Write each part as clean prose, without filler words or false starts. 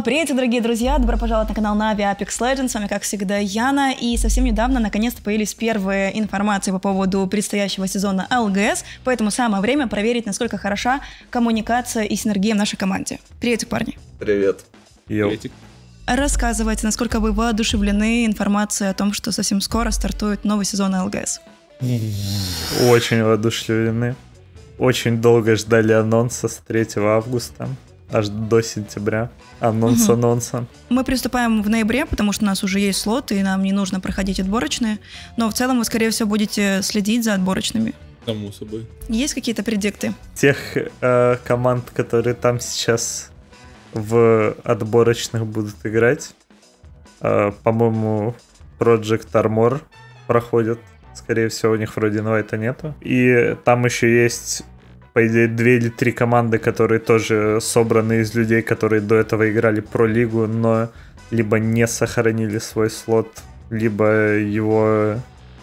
Привет, дорогие друзья! Добро пожаловать на канал Na'Vi Apex Legends. С вами, как всегда, Яна. И совсем недавно, наконец-то, появились первые информации по поводу предстоящего сезона ЛГС. Поэтому самое время проверить, насколько хороша коммуникация и синергия в нашей команде. Приветик, парни! Привет! Приветик! Рассказывайте, насколько вы воодушевлены информацией о том, что совсем скоро стартует новый сезон ЛГС. Очень воодушевлены. Очень долго ждали анонса с 3 августа. Аж до сентября. Анонса. Мы приступаем в ноябре, потому что у нас уже есть слот, и нам не нужно проходить отборочные. Но в целом вы, скорее всего, будете следить за отборочными. Само собой. Есть какие-то предикты? Тех команд, которые там сейчас в отборочных будут играть, по-моему, Project Armor проходит. Скорее всего, у них вроде инвайта нету. И там еще есть, по идее, 2 или 3 команды, которые тоже собраны из людей, которые до этого играли про-лигу, но либо не сохранили свой слот, либо его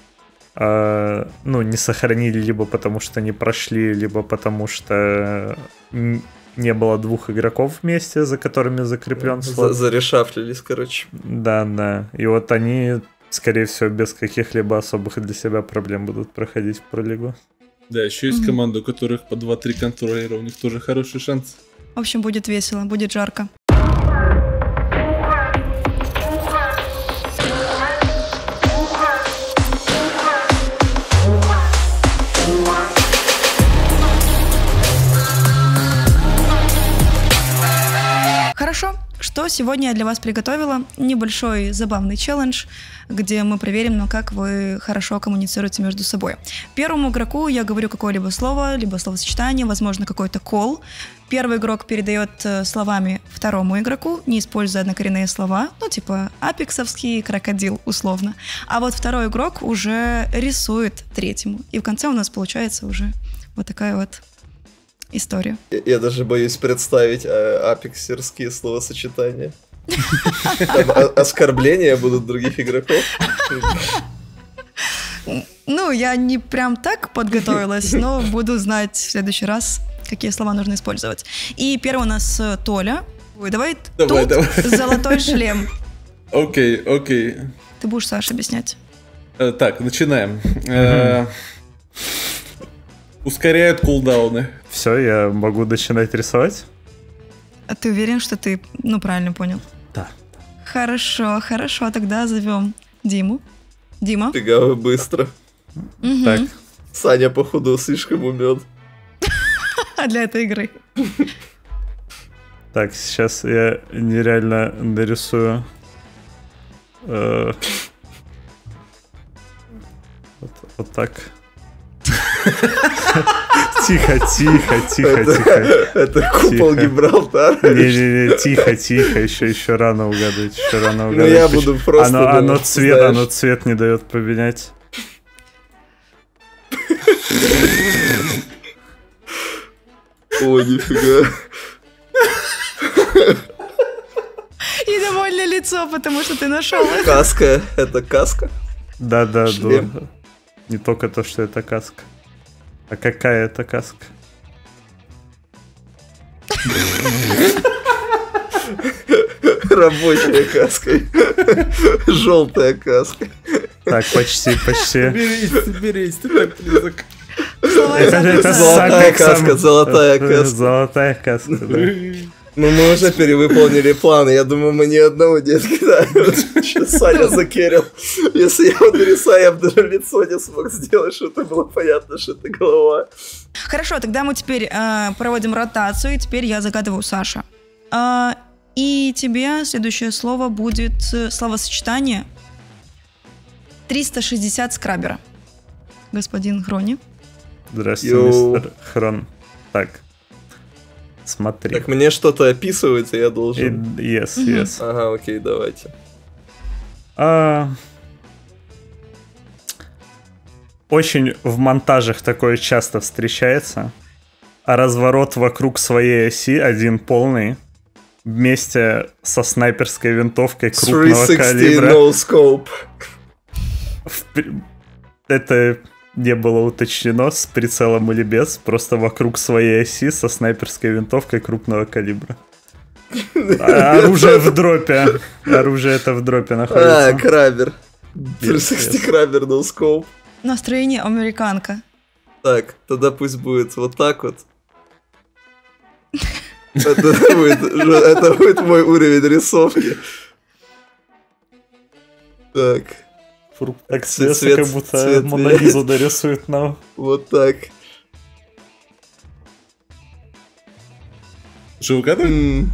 не сохранили, либо потому что не прошли, либо потому что не было 2 игроков вместе, за которыми закреплен слот. Зарешафлились, короче. Да. И вот они, скорее всего, без каких-либо особых для себя проблем будут проходить в пролигу. Да, еще есть команды, у которых по 2-3 контроллера, у них тоже хороший шанс. В общем, будет весело, будет жарко. Хорошо, что сегодня я для вас приготовила? Небольшой забавный челлендж, где мы проверим, как вы хорошо коммуницируете между собой. Первому игроку я говорю какое-либо слово, либо словосочетание, возможно, какой-то кол. Первый игрок передает словами второму игроку, не используя однокоренные слова, типа апексовский крокодил, условно. А вот второй игрок уже рисует третьему. И в конце у нас получается уже вот такая вот история. Я даже боюсь представить апексерские словосочетания. Оскорбления будут других игроков. Я не прям так подготовилась, но буду знать в следующий раз, какие слова нужно использовать. И первый у нас Толя. Давай. Золотой шлем. Окей. Ты будешь, Саша, объяснять. Так, начинаем. Ускоряют кулдауны. Все, я могу начинать рисовать? А ты уверен, что ты, правильно понял? Да. Хорошо, тогда зовем Диму. Дима. Фига быстро. Так. Саня, походу, слишком умен. А для этой игры. Так, сейчас я нереально нарисую. Вот так. Тихо. Это купол Гибралтара. Не, тихо, еще рано угадывать. Я буду просто... Оно цвет не дает поменять. О, нифига. И довольное лицо, потому что ты нашел их. Каска, это каска? Да. Не только то, что это каска. А какая это каска? Рабочая каска. Желтая каска. Так, почти. Соберись, ты так близок. Золотая каска. Золотая каска, да. Мы уже перевыполнили планы. Я думаю, мы ни одного не откидаем. Сейчас Саня закерил. Если я его нарисую, я бы даже лицо не смог сделать, что это было понятно, что это голова. Хорошо, тогда мы теперь проводим ротацию, и теперь я загадываю Саша. И тебе следующее слово будет словосочетание 360 скрабера. Господин Хрони. Здравствуйте, мистер Хрон. Так. Смотри. Так мне что-то описывается, я должен... Yes. Ага, окей, давайте. Очень в монтажах такое часто встречается. Разворот вокруг своей оси, один полный, вместе со снайперской винтовкой крупного 360 калибра. no scope. Это не было уточнено, с прицелом или без, просто вокруг своей оси со снайперской винтовкой крупного калибра. Оружие в дропе. Оружие это в дропе находится. крабер. 360 крабер, no scope. Настроение американка. Так, тогда пусть будет вот так вот. Это будет мой уровень рисовки. Так. Так цвет, как будто Мона Лизу дорисует нам. Вот так. Что, угадываешь?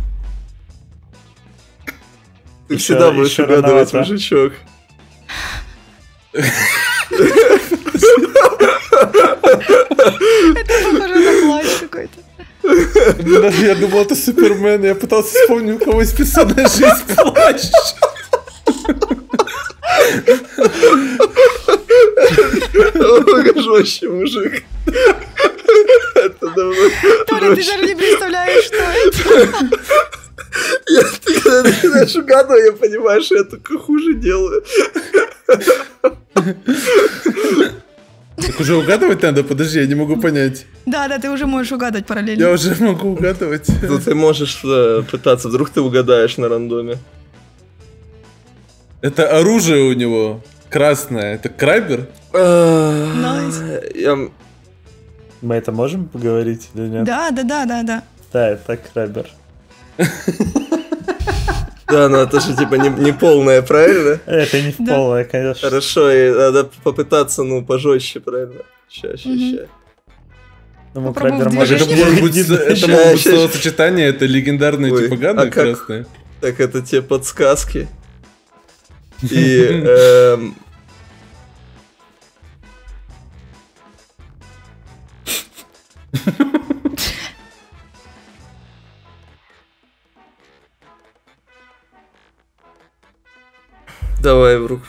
Ты всегда будешь угадывать, мужичок. Это похоже на плащ какой-то. Я думал, это Супермен. Я пытался вспомнить, у кого из персонажей есть плащ. Жестче, мужик. Это давно. Толя, ты даже не представляешь, что это. Ты когда начинаешь угадывать, я понимаю, что я только хуже делаю. Так уже угадывать надо? Подожди, я не могу понять. Да, ты уже можешь угадывать параллельно. Я уже могу угадывать. Ну ты можешь пытаться, вдруг ты угадаешь на рандоме. Это оружие у него красное. Это крабер? Найс. Мы это можем поговорить или нет? Да. Да, это крабер. Да, но это же типа не полное, правильно? Это не полное, конечно. Хорошо, и надо попытаться, пожестче, правильно? Ща. Ну, Попробуй крабер в может движении. Это может быть словосочетание, это легендарные Ой, типа ганы а как? красные. Так, это те подсказки. И... Давай, Брук.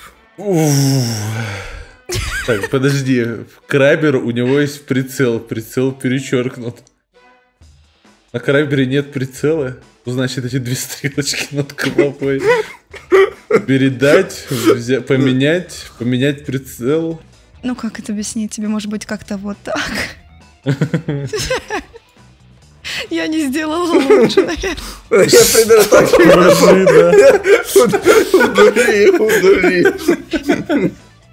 Так, подожди. Крабер, у него есть прицел. Прицел перечеркнут. На крабере нет прицела. Значит, эти две стрелочки над головой. Передать, поменять прицел. Ну, как это объяснить? Тебе может быть как-то вот так. Я не сделала лучше, наверное. Я примерно так удали.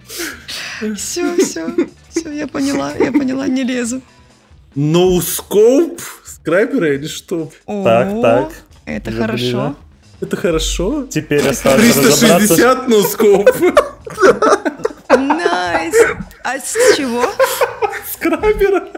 Все, я поняла, не лезу. No scope? С крабера или что? Так. Это Уже хорошо. ближе. Это хорошо. Теперь осталось разобраться. 360 no scope. Найс. А с чего? С крабера.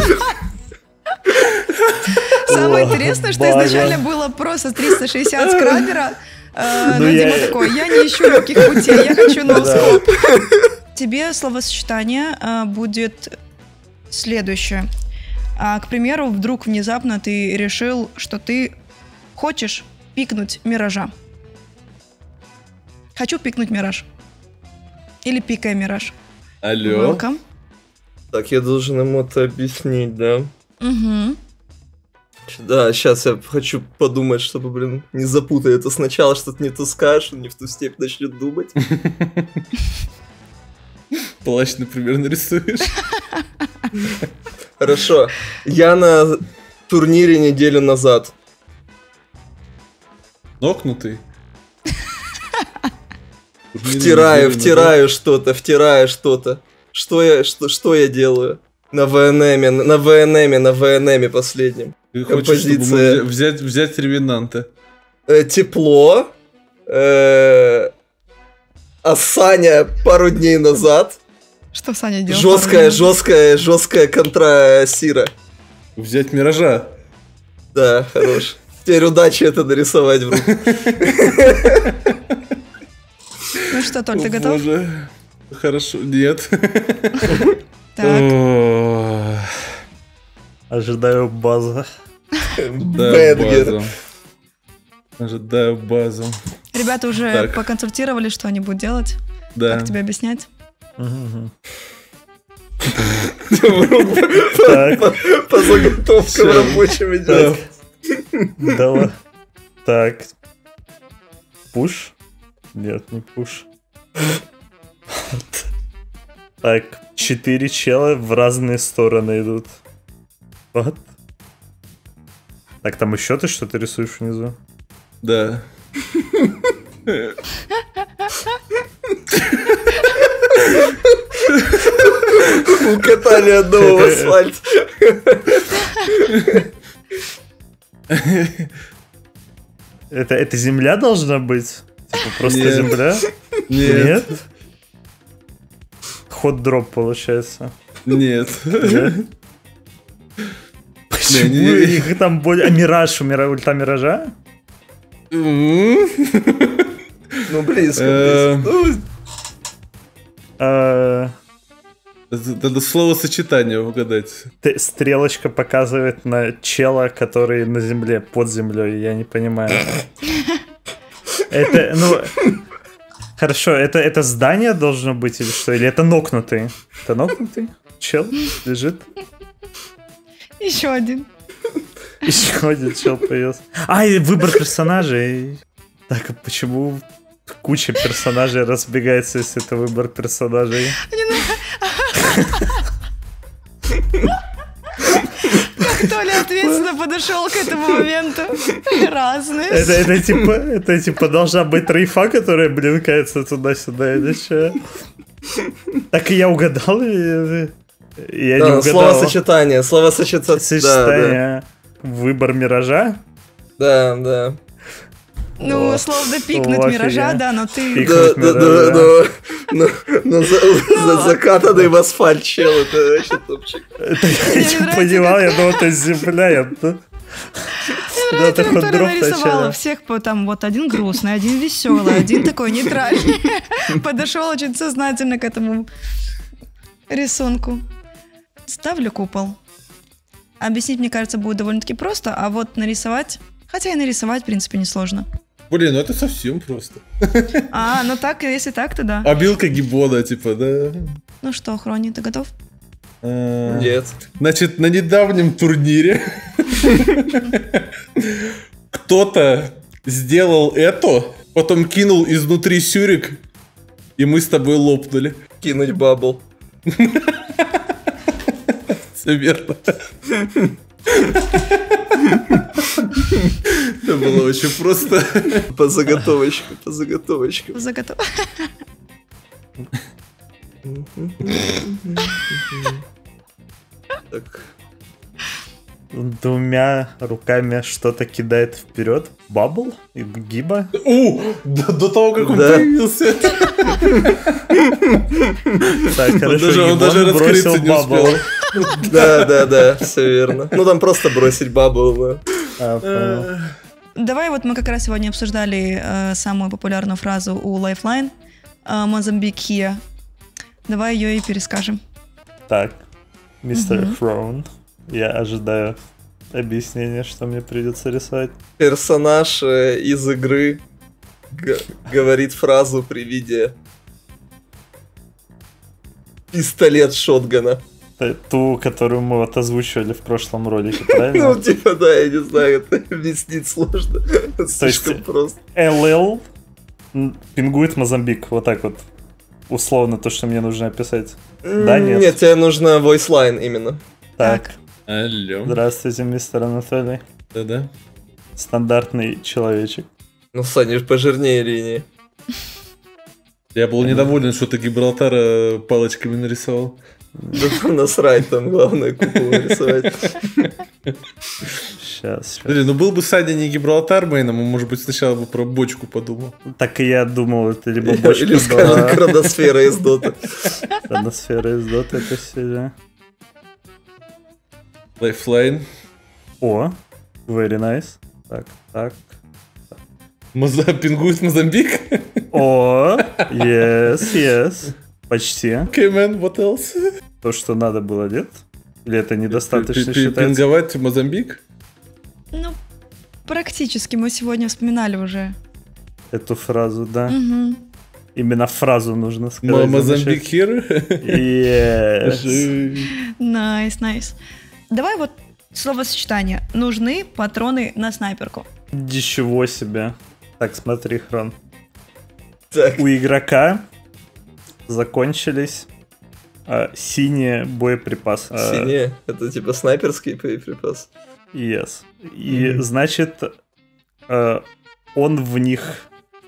Самое интересное, что база. изначально было просто 360 скрабера. Ну, Но Дима я- такой, я не ищу легких путей, я хочу ноускоп. Тебе словосочетание будет следующее. К примеру, вдруг внезапно ты решил, что ты хочешь пикнуть миража. Хочу пикнуть мираж. Или пикая мираж. Алло. Welcome. Так, я должен ему это объяснить, да? Угу. Да, сейчас я хочу подумать, чтобы, не запутать это сначала, что-то не то скажешь, он не в ту степь начнет думать. Плащ, например, нарисуешь. Хорошо. Я на турнире неделю назад. Нокнутый. Втираю что-то. Что я делаю? На ВНМ последнем. Ты хочешь, чтобы Композиция. мы взять ревенанта. Тепло. А Саня пару дней назад. Что Саня делал? Жесткая контра Сира. Взять миража. Да, хорош. Теперь удачи это нарисовать в руку. Ну что, Толь, ты О, готов? боже. Хорошо, нет. Так. О, Ожидаю база. да, Бэнгер. базу. Ожидаю базу. Ребята уже Так. поконсультировали, что они будут делать. Да. Как тебе объяснять? Мгм. По заготовкам Всё. рабочим идет. Давай. Так. Пуш? Нет, не пуш. Так, 4 чела в разные стороны идут. Вот. Так, там еще ты что-то рисуешь внизу? Да. Укатали одного в асфальт. Это земля должна быть? Типа просто Нет. земля? Нет. Хот-дроп получается. Нет. Нет? Почему Не-не-не. их там более... А Мираж, ульта Миража? М? Ну, близко, Эм. близко. Ну, Надо словосочетание угадать. Стрелочка показывает на чела, который на земле, под землей. Я не понимаю. Это, ну... Хорошо, это здание должно быть или что? Или это нокнутый? Это нокнутый? Чел лежит? Еще один. Еще один чел появился. А, и выбор персонажей. Так, а почему куча персонажей разбегается, если это выбор персонажей? Кто ли ответственно подошел к этому моменту? Разные. Это типа должна быть трейфа, которая блинкается туда-сюда или что? Так и я угадал, или... Я не угадал. Словосочетание. Сочетание. Выбор Миража? Да. Ну, словно пикнуть О, Миража, офигеть. да, но ты... Пик. Закатанный в асфальт чел, это вообще топчик. Я не понимал, я думал, это земля. Виктория нарисовала всех по там вот один грустный, один веселый, один такой нейтральный. Подошел очень сознательно к этому рисунку. Ставлю купол. Объяснить, мне кажется, будет довольно-таки просто, а вот нарисовать... Хотя и нарисовать, в принципе, несложно. Блин, ну это совсем просто. А, ну так, если так, то да. Обилка гиббона, типа, да? Ну что, Хрони, ты готов? Нет. Значит, на недавнем турнире кто-то сделал это, потом кинул изнутри сюрик, и мы с тобой лопнули. Кинуть бабл. Все верно. Это было очень просто. По заготовочкам. Заготов. Так. Двумя руками что-то кидает вперед. Бабл? И гиба? До того, как он Да. появился. Так, хорошо, Он даже гибон бросил раскрыться не бабл. успел. Да, все верно. Ну там просто бросить бабл. Да. Понял. Давай вот мы как раз сегодня обсуждали самую популярную фразу у Lifeline. Mozambique here. Давай ее и перескажем. Так, мистер Хроун, я ожидаю объяснения, что мне придется рисовать. Персонаж из игры говорит фразу при виде пистолет шотгана. Ту, которую мы вот озвучивали в прошлом ролике, Ну, правильно? типа, да, я не знаю, это объяснить сложно. Слишком просто. LL пингует Мозамбик, вот так вот. Условно то, что мне нужно описать. Да, нет? Нет, тебе нужно voice line именно. Так, Алло. здравствуйте, мистер Анатолий. Да-да. Стандартный человечек. Ну, Саня, пожирнее линии. Я был недоволен, что ты Гибралтара палочками нарисовал. Да там насрать, там главное куклу нарисовать. Сейчас. Блин, ну был бы Саня не Гибралтар мейном, он, может быть, сначала бы про бочку подумал. Так и я думал, это либо бочка Или скажет Крадосфера из Дота. Атмосфера из Дота, это сильно. Lifeline. О, very nice. Так. Пингует Мозамбик? О, yes. Почти. Okay, man, what else? То, что надо было, нет? Или это недостаточно считается? Пинговать Мозамбик? Ну, практически. Мы сегодня вспоминали уже. Эту фразу, да. Мгм. Именно фразу нужно сказать. Мозамбик here? Yes. Найс. Давай вот словосочетание. Нужны патроны на снайперку. Ничего себе. Так, смотри, Хрон. Так, У игрока закончились синие боеприпасы. синие. Это типа снайперский боеприпас. Yes. И значит, он в них...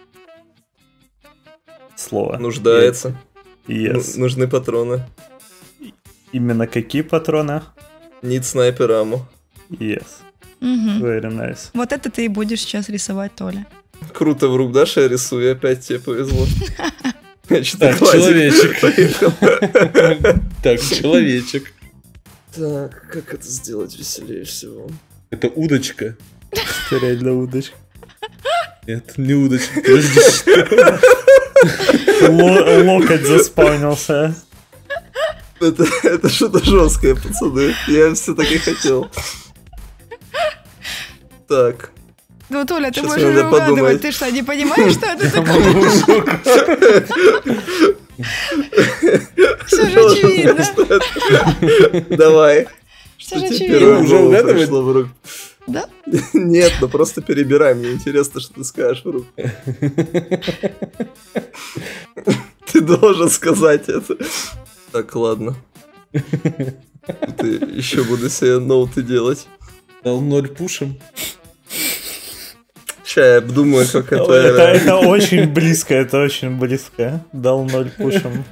Слово. Нуждается. Yes. Нужны патроны. Именно какие патроны? Need снайпер аммо. Yes. Мгм. Very nice. Вот это ты и будешь сейчас рисовать, Толя. Круто, в рук дашь, я рисую, опять тебе повезло. Я что-то Так, классик. человечек. Поехал. Так, человечек. Так, как это сделать веселее всего? Это удочка. Реально удочка. Нет, не удочка. Подожди, что? Локоть заспавнился. Это что-то жесткое, пацаны. Я все так и хотел. Так. Ну, Толя, ты Щас можешь надо уже угадывать. подумать. Ты что, не понимаешь, что это такое? Все же очевидно. Давай. Все же Что тебе очевидно. первое в Уже голову угадывать? пришло в руку? Да? Нет, ну просто перебирай, мне интересно, что ты скажешь в руку. Ты должен сказать это. Так, ладно. Ты еще буду себе ноуты делать. Дал 0 пушем. Ща я обдумаю, как Это это... очень близко, это очень близко. Дал 0 пушем.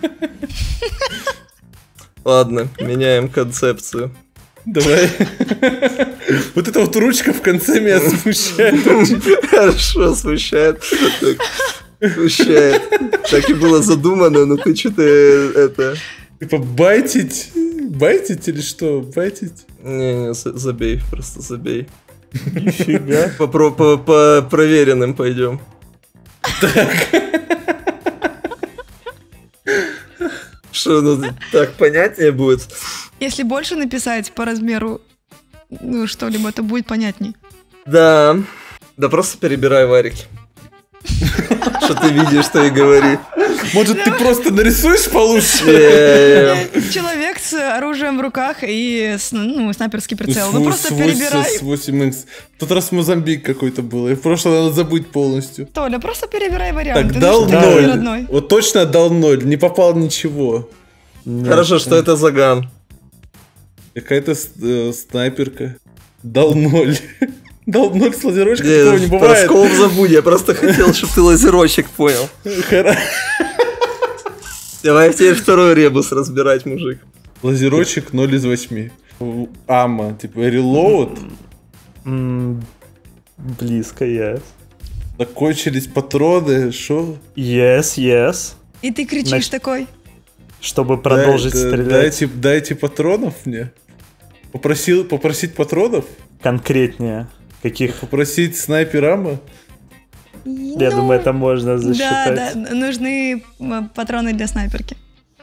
Ладно, меняем концепцию. Давай. Вот эта вот ручка в конце меня смущает. Хорошо, смущает. Так, смущает. Так и было задумано, но ты что-то это... Типа байтить? Байтить или что? Байтить? Не, забей, просто забей. Нифига. По проверенным пойдем. Что, ну так понятнее будет? Если больше написать по размеру, ну, что-либо, то будет понятнее. Да. Да просто перебирай варики. Что ты видишь, что и говори. Может, ты просто нарисуешь получше? Человек с оружием в руках и снайперский прицел. Ну просто перебирай. С 8Х. В тот раз Мозамбик какой-то был. И в прошлое надо забыть полностью. Толя, просто перебирай варианты. Так, дал Ну, что ты, 0. родной? Вот точно дал 0. Не попал ничего. Хорошо, что это за ган. Какая-то снайперка. Дал 0. Дал 0 с лазерочкой, такого не бывает. Раскол забудь, я просто хотел, чтобы ты лазерочек понял. Давай теперь второй ребус разбирать, мужик. Лазерочек 0 из 8. Амма, типа reload. Близко, yes. Закончились патроны, шо? Yes. И ты кричишь Значит, такой. Чтобы продолжить стрелять. Дайте патронов мне. Попросить патронов? Конкретнее. Каких? Попросить снайпер аммо? Я думаю, это можно засчитать. Да, нужны патроны для снайперки.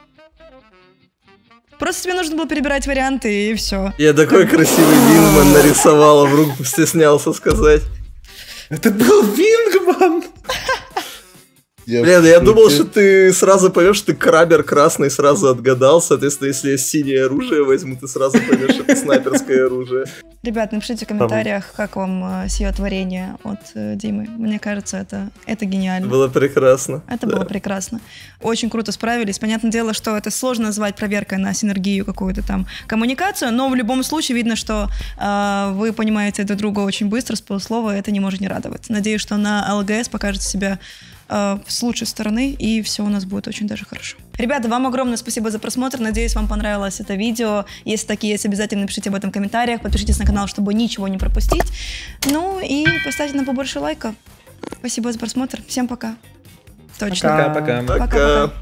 Просто тебе нужно было перебирать варианты и все. Я такой красивый Вингман нарисовал, а в руку стеснялся сказать. Это был Вингман! Блин, я думал, что ты сразу поймешь, что ты крабер красный, сразу отгадал. Соответственно, если я синее оружие возьму, ты сразу поймешь, что это снайперское оружие. Ребят, напишите в комментариях, как вам сие творение от Димы. Мне кажется, это гениально. Было прекрасно. Это было прекрасно. Очень круто справились. Понятное дело, что это сложно назвать проверкой на синергию, какую-то там коммуникацию, но в любом случае видно, что вы понимаете друг друга очень быстро, с полуслова, это не может не радовать. Надеюсь, что на ЛГС покажете себя с лучшей стороны, и все у нас будет очень даже хорошо. Ребята, вам огромное спасибо за просмотр. Надеюсь, вам понравилось это видео. Если такие есть, обязательно напишите об этом в комментариях. Подпишитесь на канал, чтобы ничего не пропустить. Ну и поставьте нам побольше лайка. Спасибо за просмотр. Всем пока. Точно. Пока-пока. Пока.